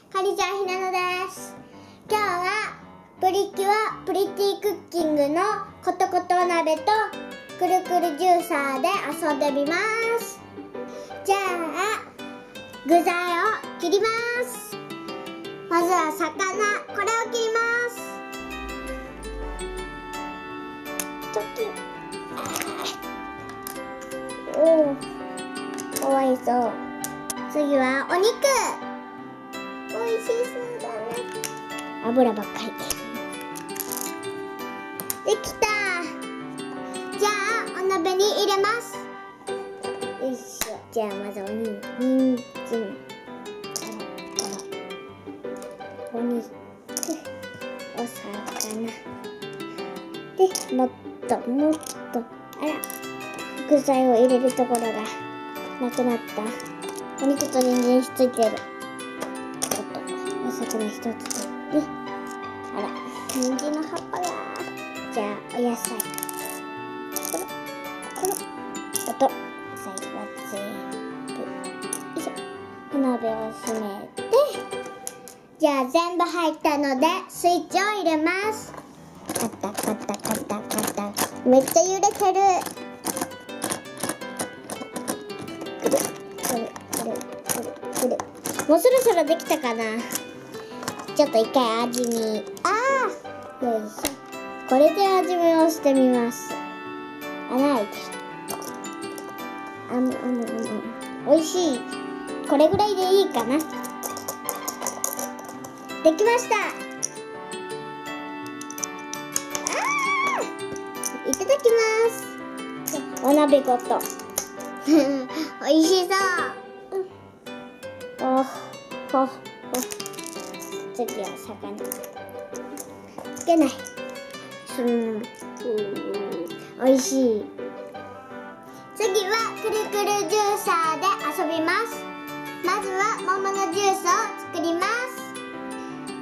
かりちゃんひなのです。今日はプリキュアプリティクッキングのコトコト鍋とくるくるジューサーで遊んでみます。じゃあ具材を切ります。まずは魚、これを切ります。チョキ。おお、かわいそう。次はお肉。美味しそうだね。油ばっかり。できた。じゃあお鍋に入れます。よいしょ。じゃあまずにんじん、お肉、お魚で、もっとあら、具材を入れるところがなくなった。お肉と人参しついてる。お魚一つと、あら、人参の葉っぱが。じゃあお野菜、この野菜は全部、よいしょ。お鍋を閉めて、じゃあ全部入ったのでスイッチを入れます。カタカタカタカタ、めっちゃ揺れてる。くる。もうそろそろできたかな。ちょっと一回味見。よいしょ。これで味見をしてみます。穴開いてる。おいしい。これぐらいでいいかな。できました。いただきます。お鍋ごと。おいしそう。次は魚。つけない。おいしい。次はくるくるジューサーで遊びます。まずは桃のジュースを作ります。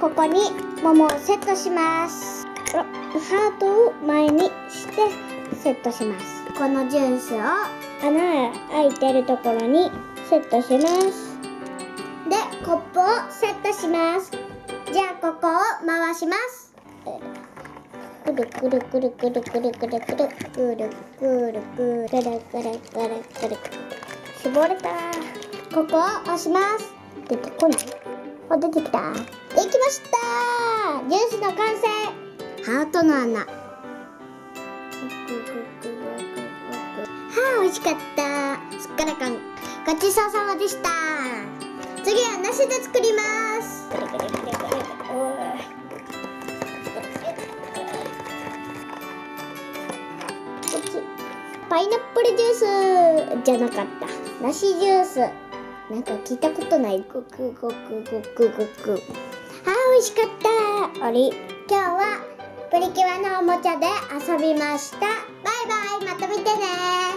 ここに桃をセットします。ハートを前にしてセットします。このジュースを穴開いてるところにセットします。で、コップをセットします。じゃあここを回します。くるくるくるくるくるくるくるくるくるくるくるくる。絞れた。ここを押します。出てこない。出てきた。できました。ジュースの完成。ハートの穴。美味しかった。すっからかん。ごちそうさまでした。次は梨で作ります。パイナップルジュースじゃなかった。梨ジュース。なんか聞いたことない。ごくごくごくごく。美味しかった。今日はプリキュアのおもちゃで遊びました。バイバイ。また見てね。